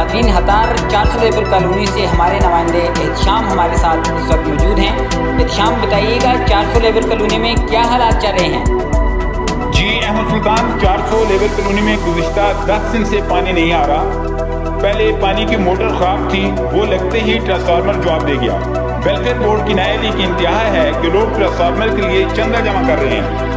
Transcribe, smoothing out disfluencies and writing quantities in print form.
नाजरीन, हतार 400 labour colony से हमारे नुमाइंदे एहतशाम हमारे साथ इस वक्त मौजूद हैं। एहतशाम, बताइएगा 400 लेबर कॉलोनी में क्या हालात चल रहे हैं? जी अहमद सुल्तान, 400 लेबर कॉलोनी में गुज़िश्ता 10 दिन से पानी नहीं आ रहा। पहले पानी की मोटर खराब थी, वो लगते ही ट्रांसफार्मर जवाब दे गया। वेलफेयर बोर्ड की नाअहली की इंतहा है कि लोग ट्रांसफार्मर के लिए चंदा जमा कर रहे हैं।